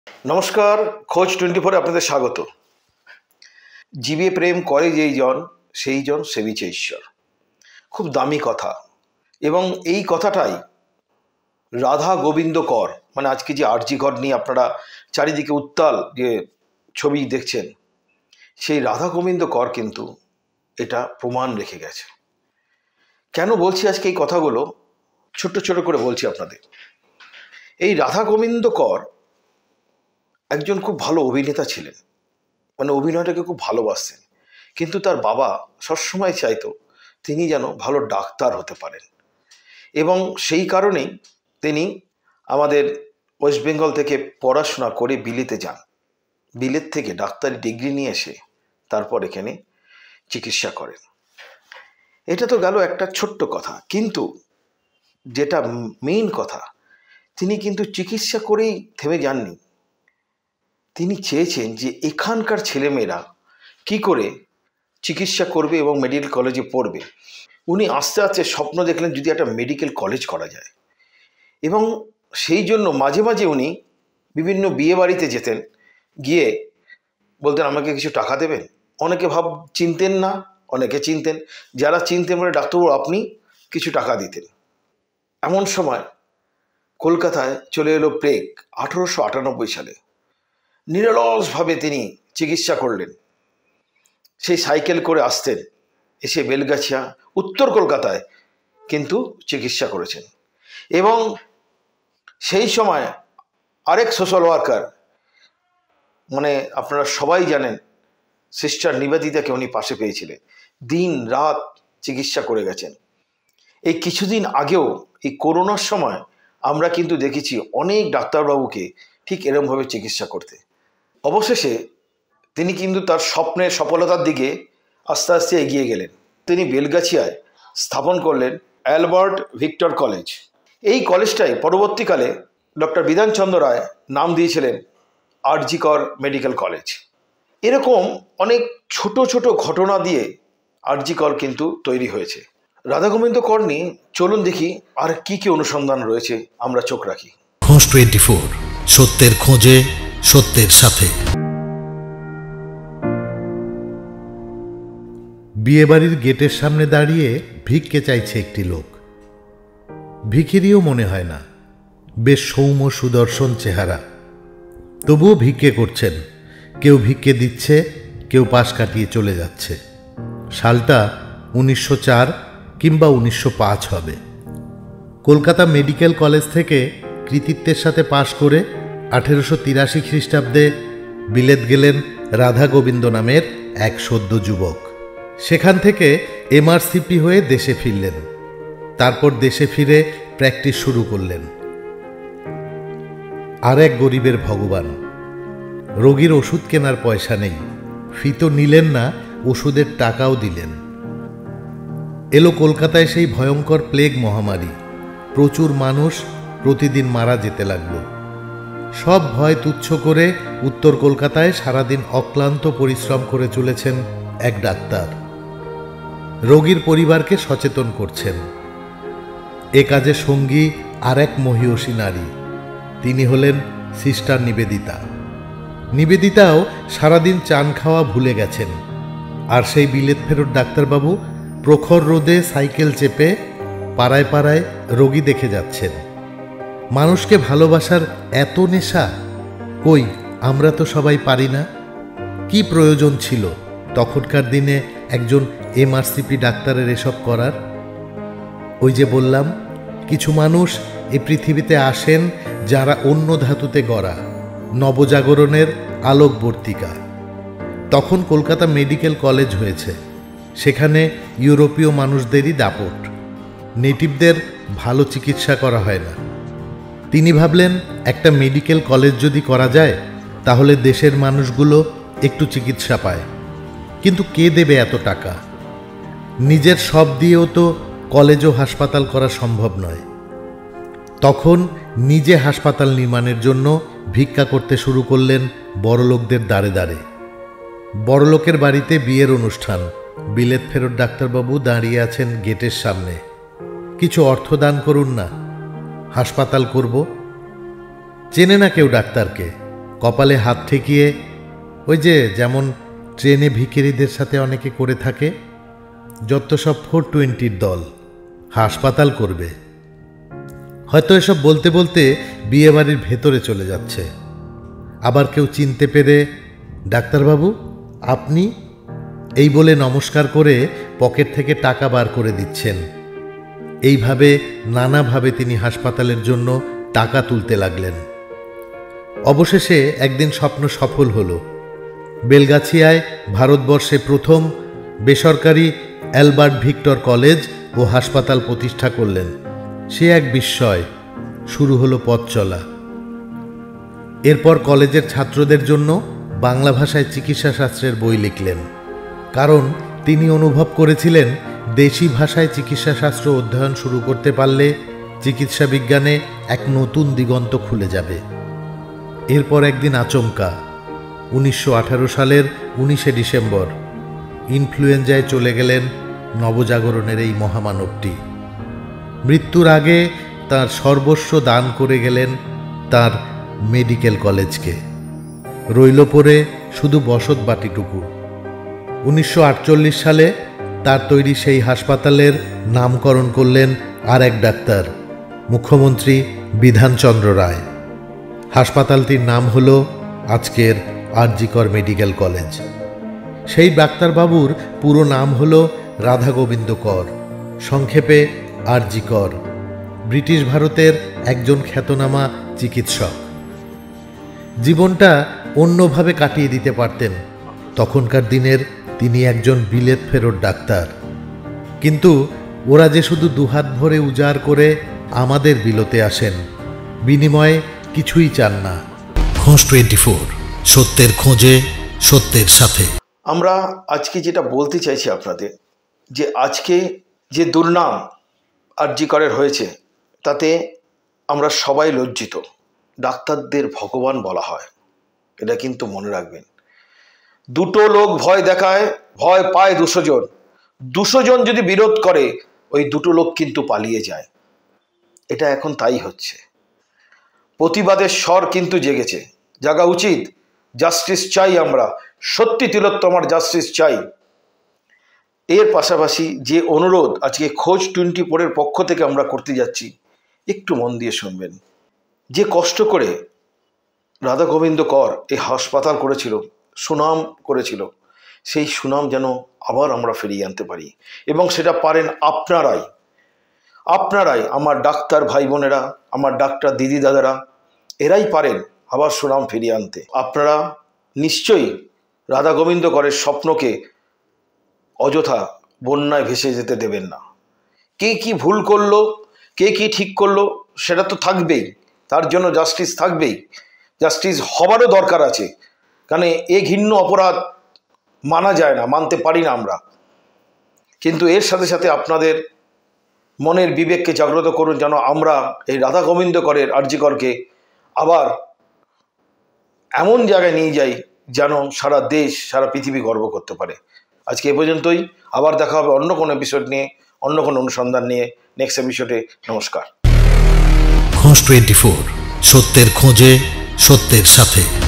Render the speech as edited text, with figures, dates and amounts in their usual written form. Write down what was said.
নমস্কার, খোঁজ 24 আপনাদের স্বাগত। জীবে প্রেম করে যেই জন সেই জন সেবিছে ঈশ্বর, খুব দামি কথা। এবং এই কথাটাই রাধা গোবিন্দ কর, মানে আজকে যে আরজি কর নিয়ে আপনারা চারিদিকে উত্তাল যে ছবি দেখছেন, সেই রাধা গোবিন্দ কর কিন্তু এটা প্রমাণ রেখে গেছে। কেন বলছি আজকে এই কথাগুলো, ছোট্ট ছোট করে বলছি আপনাদের। এই রাধা গোবিন্দ কর একজন খুব ভালো অভিনেতা ছিলেন, মানে অভিনয়টাকে খুব ভালোবাসতেন, কিন্তু তার বাবা সবসময় চাইতো তিনি যেন ভালো ডাক্তার হতে পারেন। এবং সেই কারণেই তিনি আমাদের ওয়েস্ট বেঙ্গল থেকে পড়াশোনা করে বিলেতে যান। বিলেত থেকে ডাক্তারি ডিগ্রি নিয়ে এসে তারপর এখানে চিকিৎসা করেন। এটা তো গেল একটা ছোট্ট কথা, কিন্তু যেটা মেইন কথা, তিনি কিন্তু চিকিৎসা করেই থেমে যাননি। তিনি চেয়েছেন যে এখানকার ছেলেমেয়েরা কি করে চিকিৎসা করবে এবং মেডিকেল কলেজে পড়বে। উনি আস্তে আস্তে স্বপ্ন দেখলেন যদি একটা মেডিকেল কলেজ করা যায়, এবং সেই জন্য মাঝে মাঝে উনি বিভিন্ন বিয়ে বাড়িতে যেতেন, গিয়ে বলতেন আমাকে কিছু টাকা দেবেন। অনেকে চিনতেন না, অনেকে চিনতেন। যারা চিনতেন বলে ডাক্তারবাবু আপনি কিছু টাকা দিতেন। এমন সময় কলকাতায় চলে এলো প্লেগ 1898 সালে। নিরলসভাবে তিনি চিকিৎসা করলেন। সেই সাইকেল করে আসতেন, এসে বেলগাছিয়া উত্তর কলকাতায় কিন্তু চিকিৎসা করেছেন। এবং সেই সময় আরেক সোশ্যাল ওয়ার্কার, মানে আপনারা সবাই জানেন, সিস্টার নিবেদিতাকে উনি পাশে পেয়েছিলেন, দিন রাত চিকিৎসা করে গেছেন। এই কিছুদিন আগেও এই করোনার সময় আমরা কিন্তু দেখেছি অনেক ডাক্তারবাবুকে ঠিক এরমভাবে চিকিৎসা করতে। অবশেষে তিনি কিন্তু তার স্বপ্নের সফলতার দিকে আস্তে আস্তে এগিয়ে গেলেন। তিনি বেলগাছিয়ায় স্থাপন করলেন অ্যালবার্ট ভিক্টর কলেজ। এই কলেজটাই পরবর্তীকালে ডক্টর বিধানচন্দ্র রায় নাম দিয়েছিলেন আরজি কর মেডিকেল কলেজ। এরকম অনেক ছোট ছোট ঘটনা দিয়ে আরজি কর কিন্তু তৈরি হয়েছে। রাধা গোবিন্দ কর নিয়ে চলুন দেখি আর কি কি অনুসন্ধান রয়েছে, আমরা চোখ রাখি। খোঁজ 24, সত্যের খোঁজে, সত্যের সাথে। বিয়েবাড়ির গেটের সামনে দাঁড়িয়ে ভিক্ষে চাইছে একটি লোক। ভিখিরিও মনে হয় না, বেশ সৌম্য সুদর্শন চেহারা, তবুও ভিক্ষে করছেন। কেউ ভিক্ষে দিচ্ছে, কেউ পাশ কাটিয়ে চলে যাচ্ছে। সালটা 1904 কিংবা 1905 হবে। কলকাতা মেডিকেল কলেজ থেকে কৃতিত্বের সাথে পাশ করে 1883 খ্রিস্টাব্দে বিলেত গেলেন রাধা গোবিন্দ নামের এক সদ্য যুবক। সেখান থেকে এমআরসিপি হয়ে দেশে ফিরলেন। তারপর দেশে ফিরে প্র্যাকটিস শুরু করলেন। আর এক গরিবের ভগবান। রোগীর ওষুধ কেনার পয়সা নেই, ফি তো নিলেন না, ওষুধের টাকাও দিলেন। এলো কলকাতায় সেই ভয়ঙ্কর প্লেগ মহামারী। প্রচুর মানুষ প্রতিদিন মারা যেতে লাগলো। সব ভয় তুচ্ছ করে উত্তর কলকাতায় সারাদিন অক্লান্ত পরিশ্রম করে চলেছেন এক ডাক্তার। রোগীর পরিবারকে সচেতন করছেন। এ কাজে সঙ্গী আর এক মহিয়সী নারী, তিনি হলেন সিস্টার নিবেদিতা। নিবেদিতাও সারাদিন চান খাওয়া ভুলে গেছেন। আর সেই বিলেত ফেরত ডাক্তারবাবু প্রখর রোদে সাইকেল চেপে পাড়ায় পাড়ায় রোগী দেখে যাচ্ছেন। মানুষকে ভালোবাসার এত নেশা, কই আমরা তো সবাই পারি না। কি প্রয়োজন ছিল তখনকার দিনে একজন এমআরসিপি ডাক্তারের এসব করার? ওই যে বললাম, কিছু মানুষ এই পৃথিবীতে আসেন যারা অন্য ধাতুতে গড়া, নবজাগরণের আলোকবর্তিকা। তখন কলকাতা মেডিকেল কলেজ হয়েছে, সেখানে ইউরোপীয় মানুষদেরই দাপট। নেটিভদের ভালো চিকিৎসা করা হয় না। তিনি ভাবলেন একটা মেডিকেল কলেজ যদি করা যায় তাহলে দেশের মানুষগুলো একটু চিকিৎসা পায়। কিন্তু কে দেবে এত টাকা? নিজের সব দিয়েও তো কলেজ ও হাসপাতাল করা সম্ভব নয়। তখন নিজে হাসপাতাল নির্মাণের জন্য ভিক্ষা করতে শুরু করলেন বড়লোকদের দ্বারে দ্বারে। বড়লোকের বাড়িতে বিয়ের অনুষ্ঠান, বিলেত ফেরত ডাক্তারবাবু দাঁড়িয়ে আছেন গেটের সামনে। কিছু অর্থ দান করুন না, হাসপাতাল করব। চেনে না কেউ ডাক্তারকে, কপালে হাত ঠেকিয়ে ওই যে যেমন ট্রেনে ভিখিরিদের সাথে অনেকে করে থাকে, যত সব 420 দল হাসপাতাল করবে। হয়তো এসব বলতে বলতে বিয়েবাড়ির ভেতরে চলে যাচ্ছে। আবার কেউ চিনতে পেরে, ডাক্তারবাবু আপনি, এই বলে নমস্কার করে পকেট থেকে টাকা বার করে দিচ্ছেন। এইভাবে নানাভাবে তিনি হাসপাতালের জন্য টাকা তুলতে লাগলেন। অবশেষে একদিন স্বপ্ন সফল হল। বেলগাছিয়ায় ভারতবর্ষে প্রথম বেসরকারি অ্যালবার্ট ভিক্টর কলেজ ও হাসপাতাল প্রতিষ্ঠা করলেন। সে এক বিস্ময়। শুরু হলো পথ চলা। এরপর কলেজের ছাত্রদের জন্য বাংলা ভাষায় চিকিৎসা শাস্ত্রের বই লিখলেন, কারণ তিনি অনুভব করেছিলেন দেশি ভাষায় চিকিৎসা শাস্ত্র অধ্যয়ন শুরু করতে পারলে চিকিৎসা বিজ্ঞানে এক নতুন দিগন্ত খুলে যাবে। এরপর একদিন আচমকা 1918 সালের 19শে ডিসেম্বর ইনফ্লুয়েঞ্জায় চলে গেলেন নবজাগরণের এই মহামানবটি। মৃত্যুর আগে তার সর্বস্ব দান করে গেলেন তার মেডিকেল কলেজকে। রইল পড়ে শুধু বসত বাটিটুকু। 1948 সালে তার তৈরি সেই হাসপাতালের নামকরণ করলেন আর এক ডাক্তার, মুখ্যমন্ত্রী বিধানচন্দ্র রায়। হাসপাতালটির নাম হল আজকের আর.জি. কর মেডিকেল কলেজ। সেই ডাক্তারবাবুর পুরো নাম হল রাধা গোবিন্দ কর, সংক্ষেপে আর.জি. কর। ব্রিটিশ ভারতের একজন খ্যাতনামা চিকিৎসক। জীবনটা অন্যভাবে কাটিয়ে দিতে পারতেন। তখনকার দিনের তিনি একজন বিলেত ফেরত ডাক্তার। কিন্তু ওরা যে শুধু দুহাত ভরে উজাড় করে আমাদের বিলতে আসেন, বিনিময়ে কিছুই চান না। খোঁজ 24, সত্যের খোঁজে, সত্যের সাথে। আমরা আজকে যেটা বলতে চাইছি আপনাদের, যে আজকে যে দুর্নাম আর.জি. করের হয়েছে, তাতে আমরা সবাই লজ্জিত। ডাক্তারদের ভগবান বলা হয়, এটা কিন্তু মনে রাখবেন। দুটো লোক ভয় দেখায়, ভয় পায় 200 জন। 200 জন যদি বিরোধ করে, ওই দুটো লোক কিন্তু পালিয়ে যায়। এটা এখন তাই হচ্ছে। প্রতিবাদের স্বর কিন্তু জেগেছে, জাগা উচিত। জাস্টিস চাই আমরা, সত্যি তিলোত্তমার জাস্টিস চাই। এর পাশাপাশি যে অনুরোধ আজকে খোঁজ 24 এর পক্ষ থেকে আমরা করতে যাচ্ছি, একটু মন দিয়ে শুনবেন। যে কষ্ট করে রাধা গোবিন্দ কর এই হাসপাতাল করেছিল, সুনাম করেছিল, সেই সুনাম যেন আবার আমরা ফিরিয়ে আনতে পারি। এবং সেটা পারেন আপনারাই। আপনারাই, আমার ডাক্তার ভাই বোনেরা, আমার ডাক্তার দিদি দাদারা, এরাই পারেন আবার সুনাম ফিরিয়ে আনতে। আপনারা নিশ্চয়ই রাধা গোবিন্দ করের স্বপ্নকে অযথা বন্যায় ভেসে যেতে দেবেন না। কে কি ভুল করলো, কে কি ঠিক করলো, সেটা তো থাকবেই। তার জন্য জাস্টিস থাকবেই, জাস্টিস হবারও দরকার আছে। কারণ এ ঘৃণ্য অপরাধ মানা যায় না, মানতে পারি না আমরা। কিন্তু এর সাথে সাথে আপনাদের মনের বিবেককে জাগ্রত করুন, যেন আমরা এই রাধা গোবিন্দ করের আর.জি. করকে আবার এমন জায়গায় নিয়ে যাই যেন সারা দেশ, সারা পৃথিবী গর্ব করতে পারে। আজকে এ পর্যন্তই। আবার দেখা হবে অন্য কোনো এপিসোড নিয়ে, অন্য কোনো অনুসন্ধান নিয়ে, নেক্সট এপিসোডে। নমস্কার। খোঁজ 24, সত্যের খোঁজে, সত্যের সাথে।